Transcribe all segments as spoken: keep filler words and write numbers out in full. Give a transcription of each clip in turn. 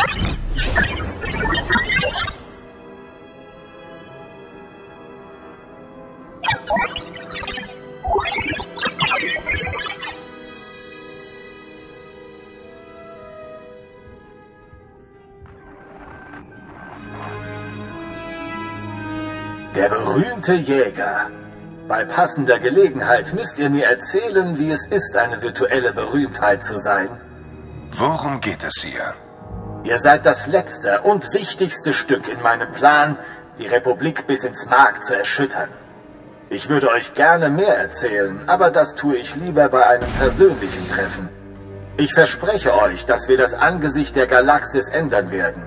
Der berühmte Jäger. Bei passender Gelegenheit müsst ihr mir erzählen, wie es ist, eine virtuelle Berühmtheit zu sein. Worum geht es hier? Ihr seid das letzte und wichtigste Stück in meinem Plan, die Republik bis ins Mark zu erschüttern. Ich würde euch gerne mehr erzählen, aber das tue ich lieber bei einem persönlichen Treffen. Ich verspreche euch, dass wir das Angesicht der Galaxis ändern werden.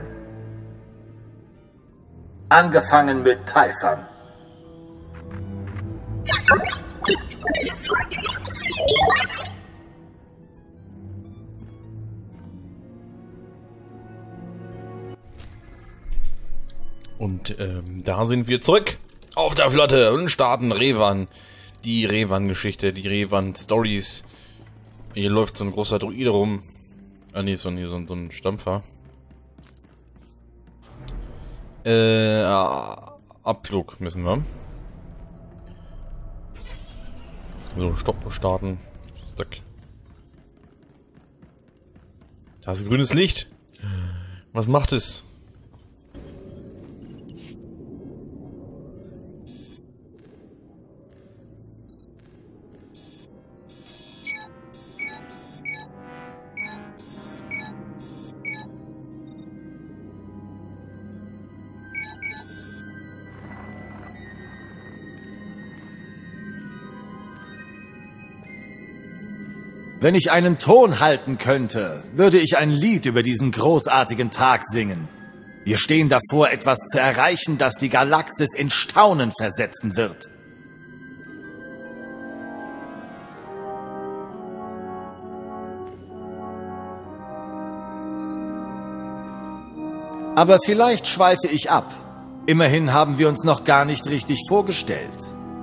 Angefangen mit Typhon. Und ähm, da sind wir zurück auf der Flotte und starten Revan. Die Revan-Geschichte, die Revan-Stories. Hier läuft so ein großer Druide rum. Ah nee, so, nee, so, so ein Stampfer. Äh, Abflug müssen wir. So, Stopp, starten. Zack. Da ist grünes Licht. Was macht es? Wenn ich einen Ton halten könnte, würde ich ein Lied über diesen großartigen Tag singen. Wir stehen davor, etwas zu erreichen, das die Galaxis in Staunen versetzen wird. Aber vielleicht schweife ich ab. Immerhin haben wir uns noch gar nicht richtig vorgestellt.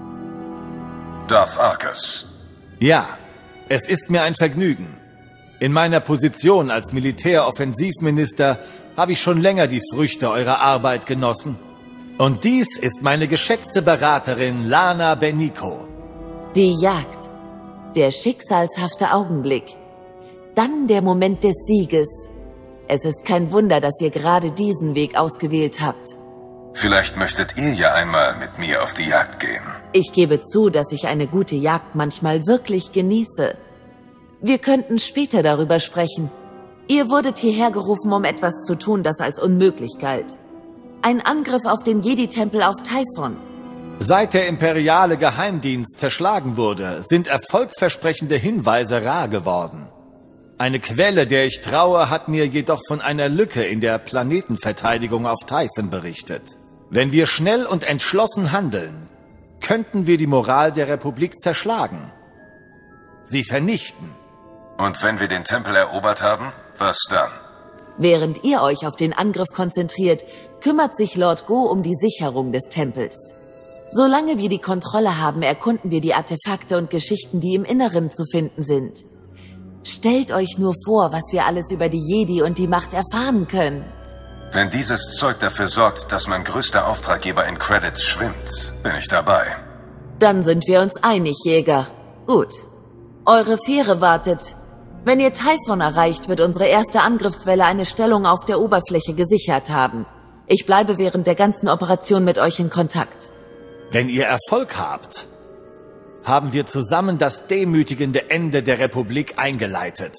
Darth Arkus. Ja. Es ist mir ein Vergnügen. In meiner Position als Militäroffensivminister habe ich schon länger die Früchte eurer Arbeit genossen. Und dies ist meine geschätzte Beraterin Lana Beniko. Die Jagd. Der schicksalshafte Augenblick. Dann der Moment des Sieges. Es ist kein Wunder, dass ihr gerade diesen Weg ausgewählt habt. Vielleicht möchtet ihr ja einmal mit mir auf die Jagd gehen. Ich gebe zu, dass ich eine gute Jagd manchmal wirklich genieße. Wir könnten später darüber sprechen. Ihr wurdet hierher gerufen, um etwas zu tun, das als unmöglich galt. Ein Angriff auf den Jedi-Tempel auf Typhon. Seit der imperiale Geheimdienst zerschlagen wurde, sind erfolgversprechende Hinweise rar geworden. Eine Quelle, der ich traue, hat mir jedoch von einer Lücke in der Planetenverteidigung auf Typhon berichtet. Wenn wir schnell und entschlossen handeln, könnten wir die Moral der Republik zerschlagen. Sie vernichten. Und wenn wir den Tempel erobert haben, was dann? Während ihr euch auf den Angriff konzentriert, kümmert sich Lord Go um die Sicherung des Tempels. Solange wir die Kontrolle haben, erkunden wir die Artefakte und Geschichten, die im Inneren zu finden sind. Stellt euch nur vor, was wir alles über die Jedi und die Macht erfahren können. Wenn dieses Zeug dafür sorgt, dass mein größter Auftraggeber in Credits schwimmt, bin ich dabei. Dann sind wir uns einig, Jäger. Gut. Eure Fähre wartet. Wenn ihr Typhon erreicht, wird unsere erste Angriffswelle eine Stellung auf der Oberfläche gesichert haben. Ich bleibe während der ganzen Operation mit euch in Kontakt. Wenn ihr Erfolg habt, haben wir zusammen das demütigende Ende der Republik eingeleitet.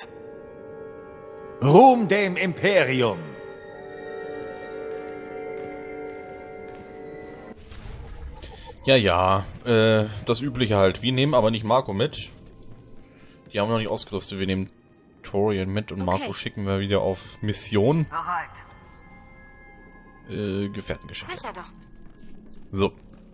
Ruhm dem Imperium! Ja, ja, äh, das Übliche halt. Wir nehmen aber nicht Marco mit. Die haben wir noch nicht ausgerüstet. Wir nehmen Torian mit und Marco okay. Schicken wir wieder auf Mission. Äh, Gefährtengeschenk. Sicher doch. So.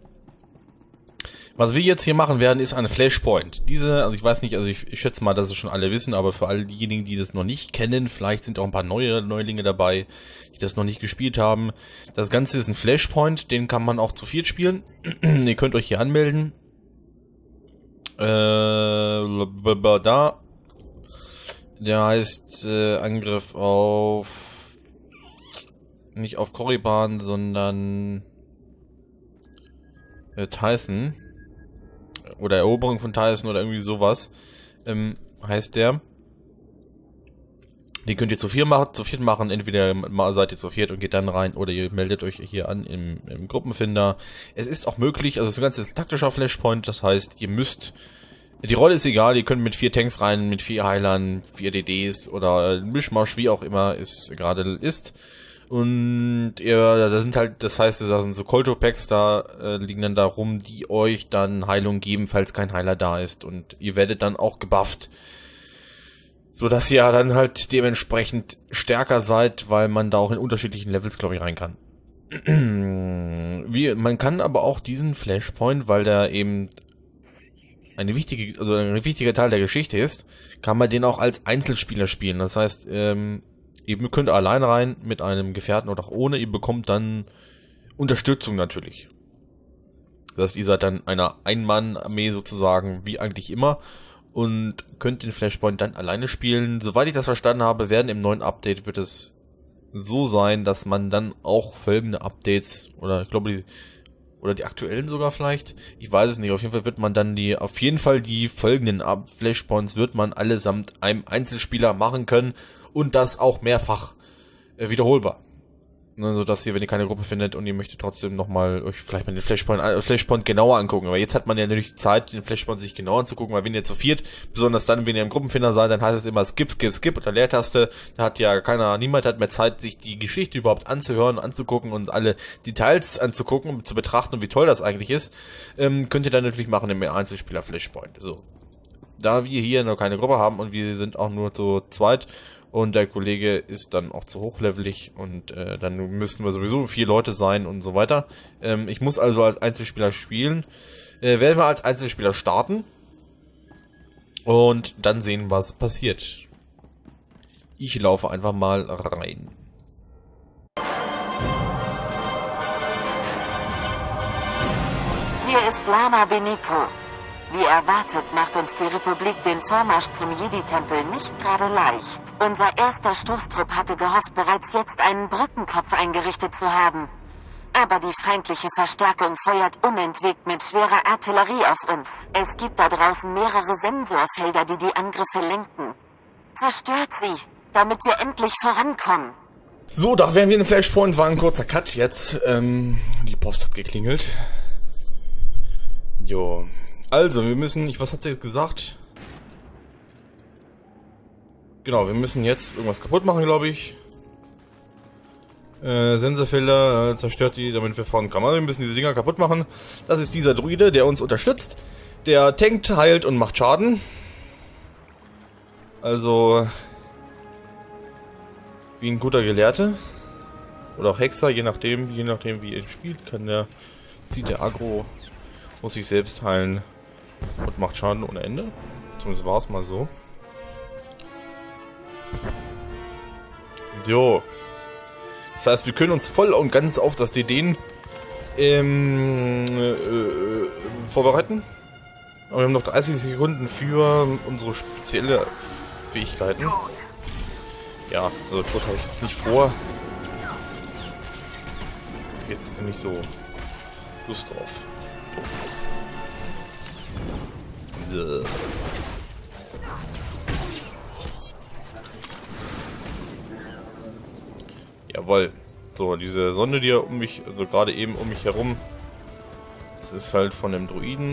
Was wir jetzt hier machen werden, ist ein Flashpoint. Diese, also ich weiß nicht, also ich, ich schätze mal, dass es schon alle wissen, aber für all diejenigen, die das noch nicht kennen, vielleicht sind auch ein paar neue Neulinge dabei, die das noch nicht gespielt haben. Das Ganze ist ein Flashpoint, den kann man auch zu viert spielen. Ihr könnt euch hier anmelden. Äh, da. Der heißt äh, Angriff auf nicht auf Korriban, sondern äh, Tython. Oder Eroberung von Tython oder irgendwie sowas. Ähm, heißt der. Den könnt ihr zu viert machen, zu viert machen. Entweder seid ihr zu viert und geht dann rein oder ihr meldet euch hier an im, im Gruppenfinder. Es ist auch möglich, also das Ganze ist ein taktischer Flashpoint, das heißt, ihr müsst, die Rolle ist egal, ihr könnt mit vier Tanks rein, mit vier Heilern, vier D Ds oder Mischmasch, wie auch immer es gerade ist. Und ihr, da sind halt, das heißt, da sind so Kolto-Packs, da äh, liegen dann da rum, die euch dann Heilung geben, falls kein Heiler da ist. Und ihr werdet dann auch gebufft. So dass ihr dann halt dementsprechend stärker seid, weil man da auch in unterschiedlichen Levels, glaube ich, rein kann. Wie, man kann aber auch diesen Flashpoint, weil der eben eine wichtige, also ein wichtiger Teil der Geschichte ist, kann man den auch als Einzelspieler spielen. Das heißt, ähm, ihr könnt allein rein mit einem Gefährten oder auch ohne, ihr bekommt dann Unterstützung natürlich. Das heißt, ihr seid dann einer Ein-Mann-Armee sozusagen, wie eigentlich immer. Und könnt den Flashpoint dann alleine spielen. Soweit ich das verstanden habe, werden im neuen Update wird es so sein, dass man dann auch folgende Updates oder ich glaube die oder die aktuellen sogar vielleicht, ich weiß es nicht, auf jeden Fall wird man dann die, auf jeden Fall die folgenden Flashpoints wird man allesamt einem Einzelspieler machen können und das auch mehrfach äh, wiederholbar. So dass ihr, wenn ihr keine Gruppe findet und ihr möchtet trotzdem nochmal euch vielleicht mal den Flashpoint, äh, Flashpoint genauer angucken. Aber jetzt hat man ja natürlich Zeit, den Flashpoint sich genauer anzugucken, weil wenn ihr zu viert, besonders dann, wenn ihr im Gruppenfinder seid, dann heißt es immer Skip, Skip, Skip oder Leertaste. Da hat ja keiner, niemand hat mehr Zeit, sich die Geschichte überhaupt anzuhören, anzugucken und alle Details anzugucken und zu betrachten und wie toll das eigentlich ist. Ähm, könnt ihr dann natürlich machen im Einzelspieler Flashpoint. So. Da wir hier noch keine Gruppe haben und wir sind auch nur zu zweit, und der Kollege ist dann auch zu hochlevelig und äh, dann müssten wir sowieso vier Leute sein und so weiter. Ähm, ich muss also als Einzelspieler spielen. Äh, werden wir als Einzelspieler starten und dann sehen, was passiert. Ich laufe einfach mal rein. Hier ist Lana Beniko. Wie erwartet macht uns die Republik den Vormarsch zum Jedi-Tempel nicht gerade leicht. Unser erster Stoßtrupp hatte gehofft, bereits jetzt einen Brückenkopf eingerichtet zu haben. Aber die feindliche Verstärkung feuert unentwegt mit schwerer Artillerie auf uns. Es gibt da draußen mehrere Sensorfelder, die die Angriffe lenken. Zerstört sie, damit wir endlich vorankommen. So, da wären wir in Flashpoint, war ein kurzer Cut jetzt. Ähm, die Post hat geklingelt. Jo. Also, wir müssen, ich, was hat sie jetzt gesagt? Genau, wir müssen jetzt irgendwas kaputt machen, glaube ich. Äh, Sensorfelder, äh, zerstört die, damit wir fahren können. Also, wir müssen diese Dinger kaputt machen. Das ist dieser Druide, der uns unterstützt. Der tankt, heilt und macht Schaden. Also, wie ein guter Gelehrte. Oder auch Hexer, je nachdem, je nachdem wie er spielt, kann der, zieht der Aggro, muss sich selbst heilen. Und macht Schaden ohne Ende. Zumindest war es mal so. Jo. Das heißt, wir können uns voll und ganz auf das D D ähm, äh, vorbereiten. Aber wir haben noch dreißig Sekunden für unsere spezielle Fähigkeiten. Ja, also Tod habe ich jetzt nicht vor. Jetzt nicht so Lust drauf. Jawohl. So, diese Sonde, die ja um mich, also gerade eben um mich herum, das ist halt von dem Druiden.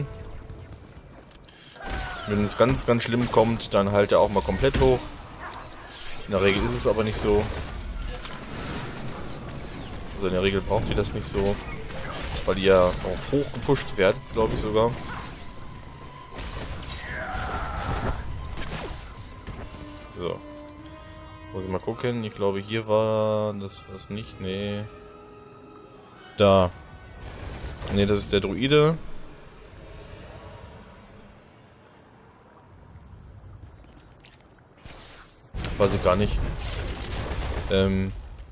Wenn es ganz, ganz schlimm kommt, dann halt er auch mal komplett hoch. In der Regel ist es aber nicht so. Also in der Regel braucht ihr das nicht so. Weil ihr ja auch hoch gepusht werdet, glaube ich sogar. So. Muss ich mal gucken. Ich glaube, hier war das was nicht. Nee. Da. Nee, das ist der Druide. Weiß ich gar nicht. Ähm.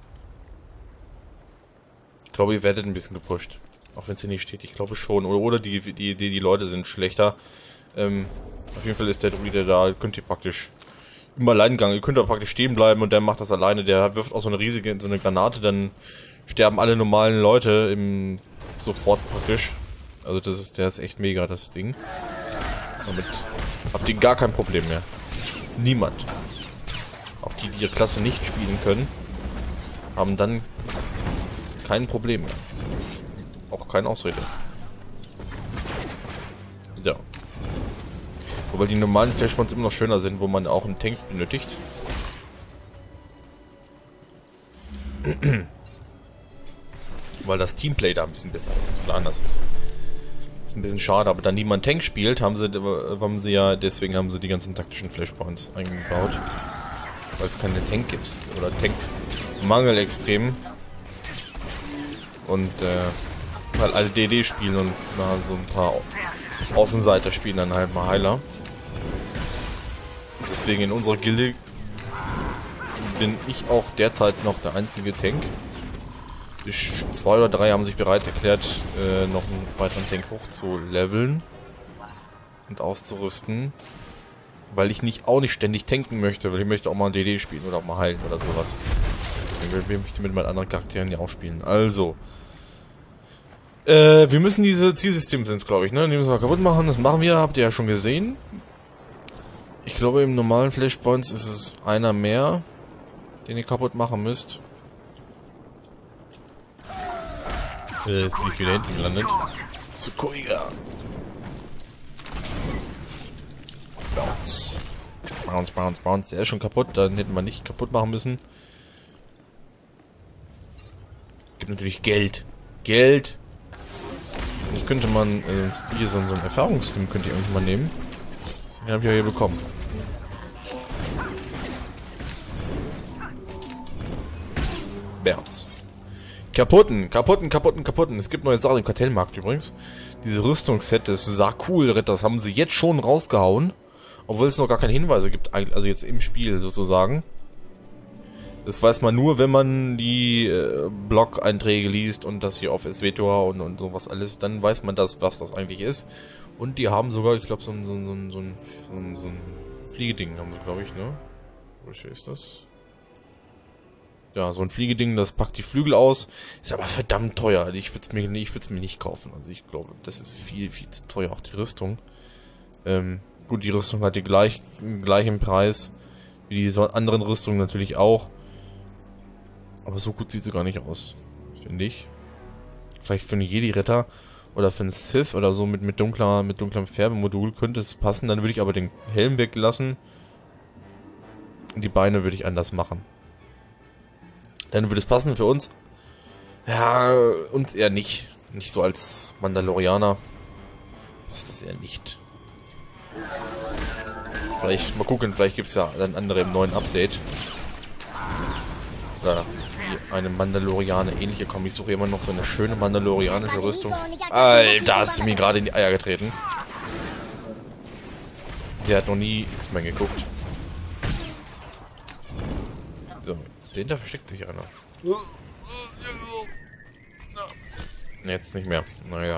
Ich glaube, ihr werdet ein bisschen gepusht. Auch wenn es hier nicht steht. Ich glaube schon. Oder, oder die, die, die, die Leute sind schlechter. Ähm. Auf jeden Fall ist der Druide da. Könnt ihr praktisch im Alleingang. Ihr könnt da praktisch stehen bleiben und der macht das alleine. Der wirft auch so eine riesige, so eine Granate, dann sterben alle normalen Leute im sofort praktisch. Also das ist, der ist echt mega, das Ding. Damit habt ihr gar kein Problem mehr. Niemand. Auch die, die ihre Klasse nicht spielen können, haben dann kein Problem mehr. Auch keine Ausrede. Ja. Wobei die normalen Flashpoints immer noch schöner sind, wo man auch einen Tank benötigt. Weil das Teamplay da ein bisschen besser ist oder anders ist. Ist ein bisschen schade, aber da niemand Tank spielt, haben sie, haben sie ja, deswegen haben sie die ganzen taktischen Flashpoints eingebaut. Weil es keine Tank gibt oder Tankmangel extrem. Und äh, weil alle D D spielen und na, so ein paar Außenseiter spielen dann halt mal Heiler. Deswegen in unserer Gilde bin ich auch derzeit noch der einzige Tank. Zwei oder drei haben sich bereit erklärt, äh, noch einen weiteren Tank hoch zu leveln und auszurüsten. Weil ich nicht auch nicht ständig tanken möchte, weil ich möchte auch mal D D spielen oder auch mal heilen oder sowas. Ich möchte mit meinen anderen Charakteren ja auch spielen. Also. Äh, wir müssen diese Zielsysteme sind, glaube ich, ne? Die müssen wir kaputt machen. Das machen wir, habt ihr ja schon gesehen. Ich glaube, im normalen Flashpoints ist es einer mehr, den ihr kaputt machen müsst. Äh, jetzt bin ich wieder hinten gelandet. Sukoiga. Bounce. Bounce, bounce, bounce. Der ist schon kaputt, dann hätten wir nicht kaputt machen müssen. Gibt natürlich Geld. Geld. Ich könnte man äh, hier so, so ein Erfahrungssystem könnte ich irgendwann mal nehmen. Den habe ich ja hier bekommen. Bounce. Kaputten, kaputten, kaputten, kaputten. Es gibt neue Sachen im Kartellmarkt übrigens. Dieses Rüstungsset, das sah cool, das haben sie jetzt schon rausgehauen. Obwohl es noch gar keine Hinweise gibt, also jetzt im Spiel sozusagen. Das weiß man nur, wenn man die äh, Blog-Einträge liest und das hier auf S W Tor und, und sowas alles, dann weiß man das, was das eigentlich ist. Und die haben sogar, ich glaube, so ein, so ein, so ein, so ein, so ein, so ein Fliegeding haben sie, glaube ich, ne? Welche ist das? Ja, so ein Fliegeding, das packt die Flügel aus. Ist aber verdammt teuer. Ich würde es mir, ich würde es mir nicht kaufen. Also ich glaube, das ist viel, viel zu teuer. Auch die Rüstung. Ähm, gut, die Rüstung hat die gleich, gleichen Preis wie die so anderen Rüstungen natürlich auch. Aber so gut sieht sie gar nicht aus, finde ich. Vielleicht für einen Jedi-Ritter oder für einen Sith oder so mit, mit, dunkler, mit dunklem Färbemodul könnte es passen. Dann würde ich aber den Helm weglassen. Und die Beine würde ich anders machen. Dann würde es passen für uns. Ja, uns eher nicht. Nicht so als Mandalorianer. Passt das eher nicht. Vielleicht, mal gucken, vielleicht gibt es ja dann andere im neuen Update. Oder wie eine Mandalorianer ähnliche kommen. Ich suche immer noch so eine schöne mandalorianische Rüstung. Alter, hast du mir gerade in die Eier getreten. Der hat noch nie X-Men geguckt. So, den da versteckt sich einer. Jetzt nicht mehr. Naja.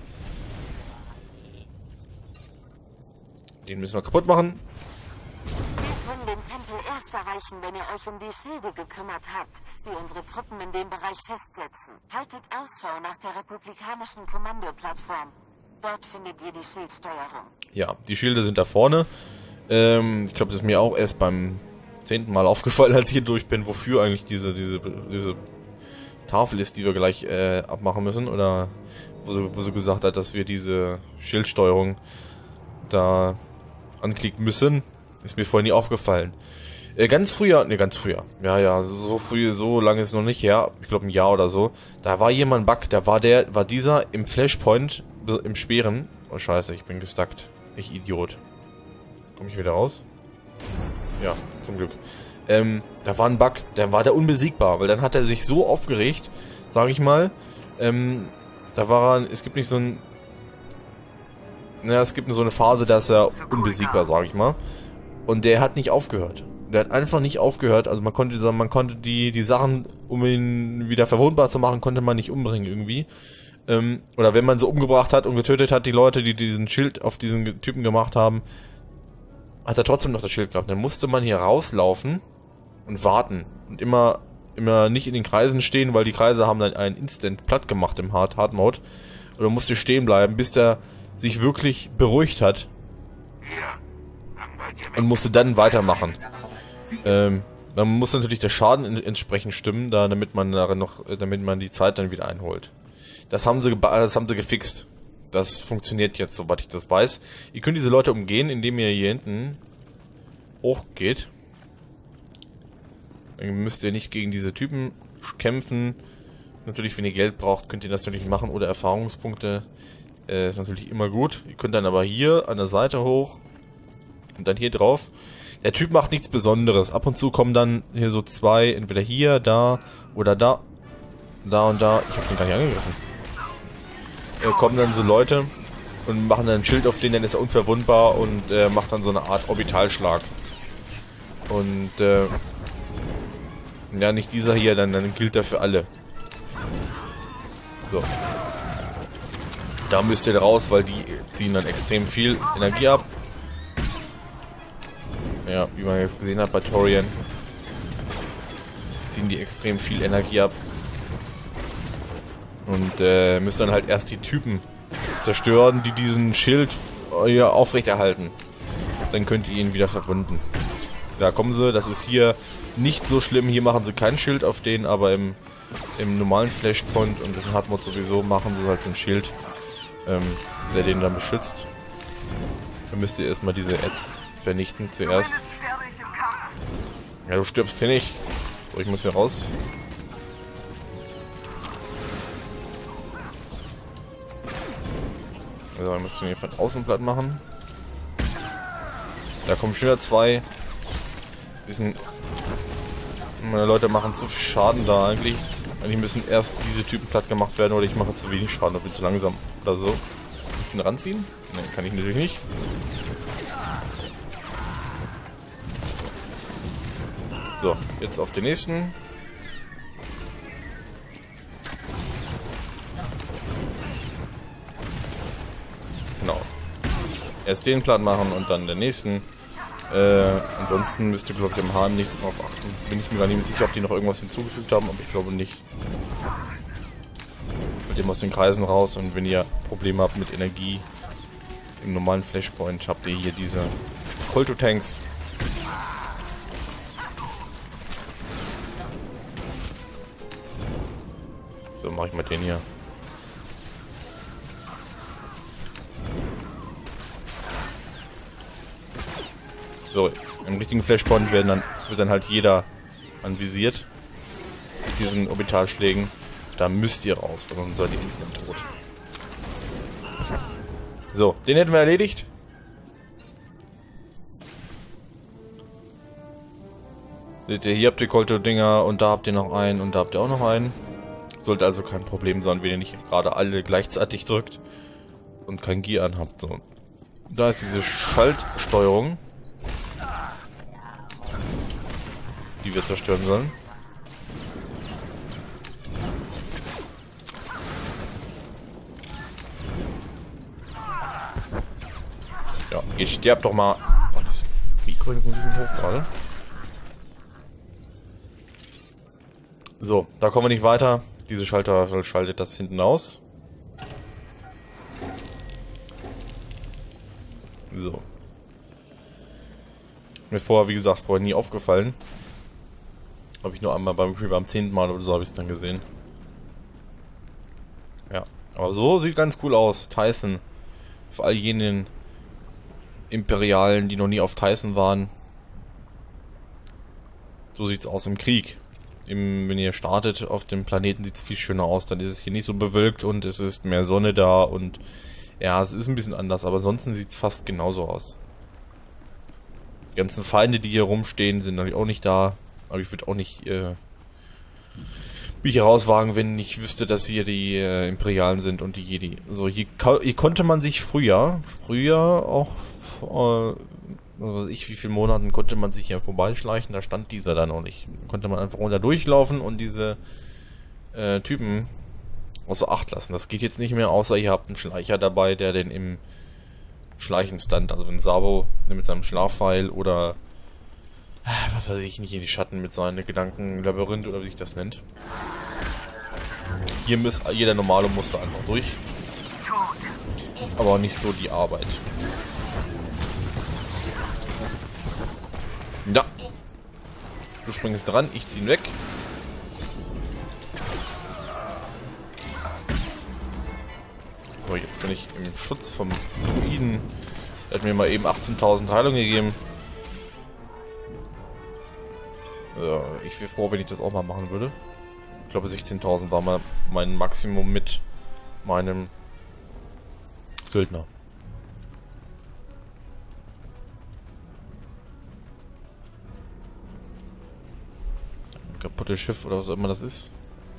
Den müssen wir kaputt machen. Wir können den Tempel erst erreichen, wenn ihr euch um die Schilde gekümmert habt, die unsere Truppen in dem Bereich festsetzen. Haltet Ausschau nach der republikanischen Kommandoplattform. Dort findet ihr die Schildsteuerung. Ja, die Schilde sind da vorne. Ähm, ich glaube, das ist mir auch erst beim zehnten Mal aufgefallen, als ich hier durch bin, wofür eigentlich diese, diese, diese Tafel ist, die wir gleich äh, abmachen müssen. Oder wo sie, wo sie gesagt hat, dass wir diese Schildsteuerung da anklicken müssen. Ist mir vorhin nie aufgefallen. Äh, ganz früher, ne, ganz früher. Ja, ja, so früh, so lange ist es noch nicht her. Ich glaube ein Jahr oder so. Da war jemand Bug, da war der, war dieser im Flashpoint, im Speeren. Oh scheiße, ich bin gestuckt. Ich Idiot. Komme ich wieder raus? Ja, zum Glück. Ähm, da war ein Bug, der war der unbesiegbar, weil dann hat er sich so aufgeregt, sage ich mal. Ähm, da war er, es gibt nicht so ein, naja, es gibt so eine Phase, da ist er unbesiegbar, sage ich mal. Und der hat nicht aufgehört. Der hat einfach nicht aufgehört. Also man konnte, man konnte die die Sachen, um ihn wieder verwundbar zu machen, konnte man nicht umbringen irgendwie. Ähm, oder wenn man so umgebracht hat und getötet hat, die Leute, die diesen Schild auf diesen Typen gemacht haben, hat er trotzdem noch das Schild gehabt. Dann musste man hier rauslaufen und warten. Und immer, immer nicht in den Kreisen stehen, weil die Kreise haben dann einen Instant platt gemacht im Hard, Hard Mode. Oder musste stehen bleiben, bis der sich wirklich beruhigt hat. Und musste dann weitermachen. Ähm, dann muss natürlich der Schaden in, entsprechend stimmen, da, damit man darin noch, damit man die Zeit dann wieder einholt. Das haben sie, das haben sie gefixt. Das funktioniert jetzt, soweit ich das weiß. Ihr könnt diese Leute umgehen, indem ihr hier hinten hochgeht. Dann müsst ihr nicht gegen diese Typen kämpfen. Natürlich, wenn ihr Geld braucht, könnt ihr das natürlich machen. Oder Erfahrungspunkte. Äh, ist natürlich immer gut. Ihr könnt dann aber hier an der Seite hoch. Und dann hier drauf. Der Typ macht nichts Besonderes. Ab und zu kommen dann hier so zwei, entweder hier, da oder da. Da und da. Ich habe den gar nicht angegriffen. Äh, kommen dann so Leute und machen dann ein Schild auf den, dann ist er unverwundbar und äh, macht dann so eine Art Orbitalschlag. Und äh, ja, nicht dieser hier, dann, dann gilt er für alle. So. Da müsst ihr raus, weil die ziehen dann extrem viel Energie ab. Ja, wie man jetzt gesehen hat bei Torian, ziehen die extrem viel Energie ab. Und äh, müsst dann halt erst die Typen zerstören, die diesen Schild hier aufrechterhalten. Dann könnt ihr ihn wieder verwunden. Da kommen sie, das ist hier nicht so schlimm. Hier machen sie kein Schild auf den, aber im, im normalen Flashpoint und im Hardmode sowieso machen sie halt so ein Schild, ähm, der den dann beschützt. Dann müsst ihr erstmal diese Ads vernichten zuerst. Ja, du stirbst hier nicht. So, ich muss hier raus. Also, wir müssen hier von außen platt machen. Da kommen schon wieder zwei. Wissen, meine Leute machen zu viel Schaden da eigentlich. Eigentlich müssen erst diese Typen platt gemacht werden oder ich mache zu wenig Schaden oder bin zu langsam oder so. Ich kann ranziehen? Ne, kann ich natürlich nicht. So, jetzt auf den nächsten. Genau. Erst den platt machen und dann den nächsten. Äh, ansonsten müsst ihr, glaube ich, am Hahn nichts drauf achten. Bin ich mir gar nicht sicher, ob die noch irgendwas hinzugefügt haben, aber ich glaube nicht. Mit dem aus den Kreisen raus und wenn ihr Probleme habt mit Energie im normalen Flashpoint, habt ihr hier diese Kolto-Tanks. So, mache ich mal den hier. So, im richtigen Flashpoint werden dann, wird dann halt jeder anvisiert mit diesen Orbitalschlägen. Da müsst ihr raus, weil sonst seid ihr instant tot. So, den hätten wir erledigt. Seht ihr, hier habt ihr Kolto-Dinger und da habt ihr noch einen und da habt ihr auch noch einen. Sollte also kein Problem sein, wenn ihr nicht gerade alle gleichzeitig drückt und kein Gear anhabt. So. Da ist diese Schaltsteuerung, die wir zerstören sollen. Ja, ihr sterbt doch mal. Oh, das Mikro in diesem hoch gerade. So, da kommen wir nicht weiter. Diese Schalter schaltet das hinten aus. So. Mir vorher, wie gesagt, vorher nie aufgefallen. Habe ich nur einmal beim beim zehnten Mal oder so habe ich es dann gesehen. Ja, aber so sieht ganz cool aus. Tyson. Für all jenen Imperialen, die noch nie auf Tyson waren. So sieht's aus im Krieg. Im, wenn ihr startet auf dem Planeten, sieht es viel schöner aus. Dann ist es hier nicht so bewölkt und es ist mehr Sonne da und ja, es ist ein bisschen anders, aber ansonsten sieht es fast genauso aus. Die ganzen Feinde, die hier rumstehen, sind natürlich auch nicht da. Aber ich würde auch nicht äh, mich herauswagen, wenn ich wüsste, dass hier die äh, Imperialen sind und die Jedi. So, hier, hier konnte man sich früher, früher auch vor, was weiß ich, wie viele Monaten konnte man sich hier vorbeischleichen, da stand dieser da noch nicht. Konnte man einfach runter durchlaufen und diese äh, Typen außer Acht lassen. Das geht jetzt nicht mehr, außer ihr habt einen Schleicher dabei, der den im Schleichenstand. Also wenn Sabo mit seinem Schlafpfeil oder was weiß ich nicht, in die Schatten mit seinem Gedankenlabyrinth oder wie sich das nennt. Hier muss jeder normale Muster einfach durch. Ist aber nicht so die Arbeit. Ja. Du springst dran, ich zieh ihn weg. So, jetzt bin ich im Schutz vom Druiden. Er hat mir mal eben achtzehntausend Heilung gegeben. Ja, ich wäre froh, wenn ich das auch mal machen würde. Ich glaube sechzehntausend war mal mein Maximum mit meinem Söldner. Ein kaputtes Schiff oder was auch immer das ist.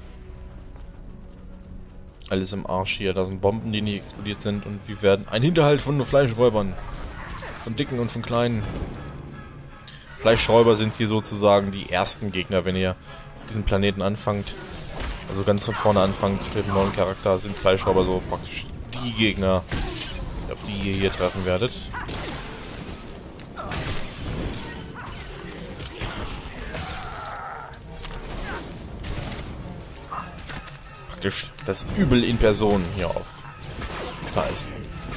Alles im Arsch hier. Da sind Bomben, die nicht explodiert sind. Und wir werden ein Hinterhalt von Fleischräubern. Von dicken und von kleinen. Fleischräuber sind hier sozusagen die ersten Gegner, wenn ihr auf diesem Planeten anfangt. Also ganz von vorne anfangt mit dem neuen Charakter, sind Fleischräuber so praktisch die Gegner, auf die ihr hier treffen werdet. Praktisch das Übel in Person hier auf Geisten.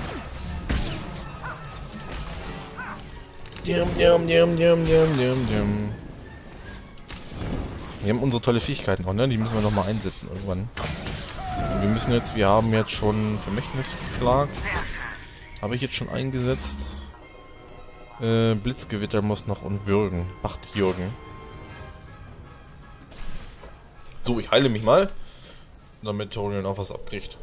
Dum, dum, dum, dum, dum, dum, dum. Wir haben unsere tolle Fähigkeiten auch, ne? Die müssen wir nochmal einsetzen irgendwann. Und wir müssen jetzt, wir haben jetzt schon Vermächtnisschlag. Habe ich jetzt schon eingesetzt. Äh, Blitzgewitter muss noch und würgen. Bachtjürgen. So, ich heile mich mal. Damit Torian auch was abkriegt.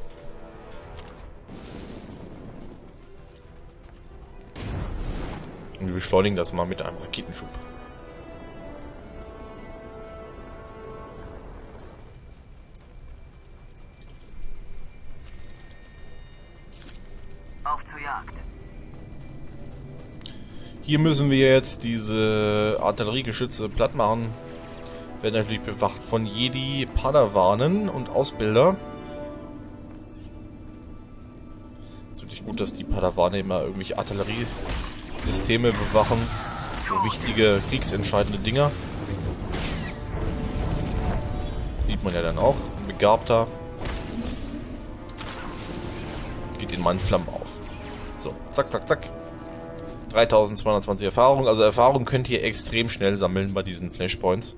Und wir beschleunigen das mal mit einem Raketenschub. Auf zur Jagd. Hier müssen wir jetzt diese Artilleriegeschütze platt machen. Werden natürlich bewacht von Jedi, Padawanen und Ausbilder. Es ist wirklich gut, dass die Padawane immer irgendwelche Artilleriesysteme bewachen. So wichtige, kriegsentscheidende Dinger. Sieht man ja dann auch. Ein Begabter geht in meinen Flammen auf. So, zack, zack, zack. dreitausendzweihundertzwanzig Erfahrung. Also Erfahrung könnt ihr extrem schnell sammeln bei diesen Flashpoints.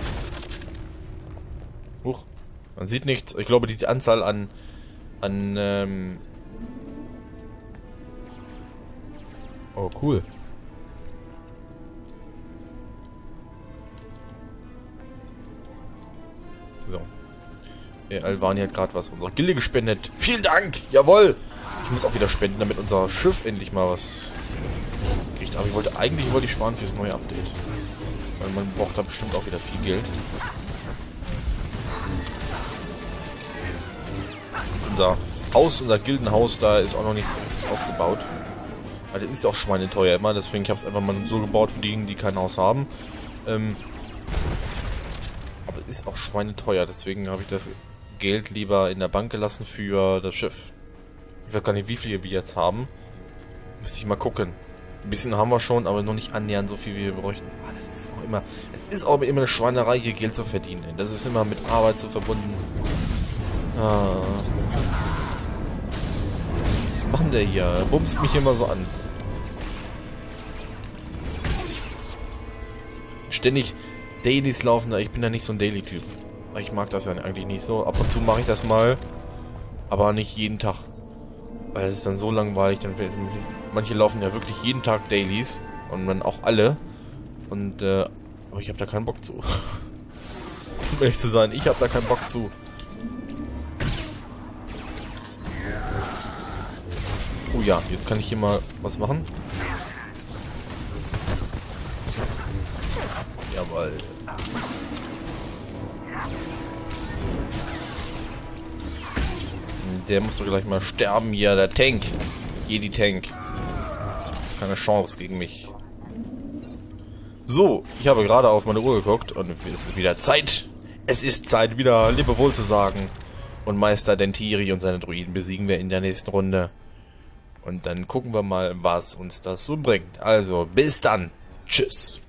Huch. Man sieht nichts. Ich glaube, die Anzahl an an ähm oh, cool. So. Der Alvani hat gerade was unserer Gilde gespendet. Vielen Dank! Jawohl! Ich muss auch wieder spenden, damit unser Schiff endlich mal was kriegt. Aber ich wollte eigentlich wollte ich sparen fürs neue Update. Weil man braucht da bestimmt auch wieder viel Geld. Unser Haus, unser Gildenhaus, da ist auch noch nicht so richtig ausgebaut. Weil das ist auch schweineteuer immer, deswegen habe ich es einfach mal so gebaut für diejenigen, die kein Haus haben. Ähm, aber es ist auch schweineteuer, deswegen habe ich das Geld lieber in der Bank gelassen für das Schiff. Ich weiß gar nicht, wie viel wir jetzt haben. Müsste ich mal gucken. Ein bisschen haben wir schon, aber noch nicht annähernd so viel, wie wir bräuchten. Ah, das ist auch immer, es ist auch immer eine Schweinerei, hier Geld zu verdienen. Das ist immer mit Arbeit so verbunden. Ah. Was macht der hier? Er bumst mich immer so an. Ständig Dailies laufen da. Ich bin ja nicht so ein Daily-Typ. Ich mag das ja eigentlich nicht so. Ab und zu mache ich das mal. Aber nicht jeden Tag. Weil es ist dann so langweilig. Dann manche laufen ja wirklich jeden Tag Dailies. Und dann auch alle. Und, äh, aber ich habe da keinen Bock zu. Um ehrlich zu sein, ich habe da keinen Bock zu. Oh ja, jetzt kann ich hier mal was machen. Jawohl. Der muss doch gleich mal sterben hier, der Tank. Jedi Tank. Keine Chance gegen mich. So, ich habe gerade auf meine Uhr geguckt und es ist wieder Zeit. Es ist Zeit, wieder Lebewohl zu sagen. Und Meister Dentiri und seine Druiden besiegen wir in der nächsten Runde. Und dann gucken wir mal, was uns das so bringt. Also, bis dann. Tschüss.